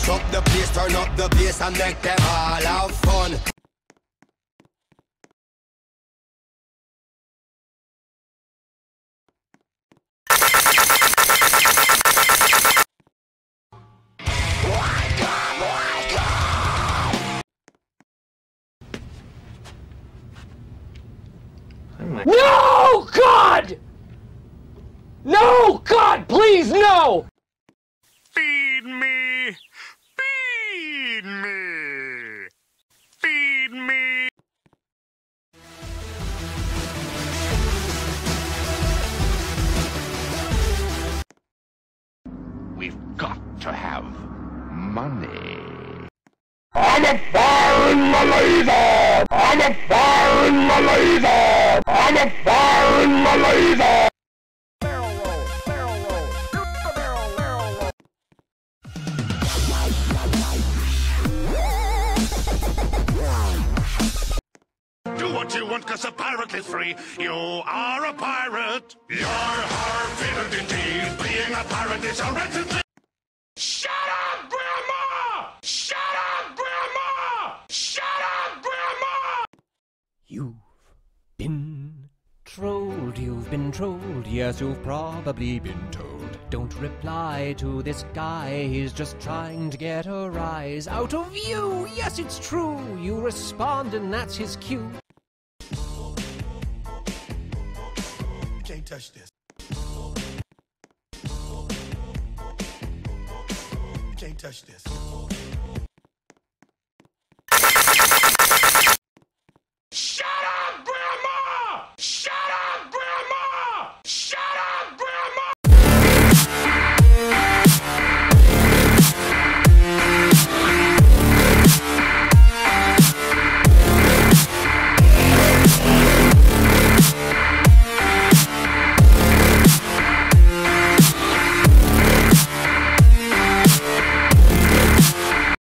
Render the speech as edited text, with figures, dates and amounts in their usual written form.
mash up the place, turn up the bass and make them all have fun. No, God! No, God, please, no! Feed me! Feed me! Feed me! We've got to have money. I'm a fire in my laser! I'm a fire in my laser! I'm a fire in my laser! Barrel roll, barrel roll, do the barrel roll. Do what you want, 'cause a pirate is free. You are a pirate. You're hard-fitted indeed. Being a pirate is a wretched thing. Shut up, Grandma! Shut up, Grandma! Shut up, Grandma! You've been trolled, yes, you've probably been told. Don't reply to this guy, he's just trying to get a rise out of you. Yes, it's true, you respond and that's his cue. You can't touch this. You can't touch this.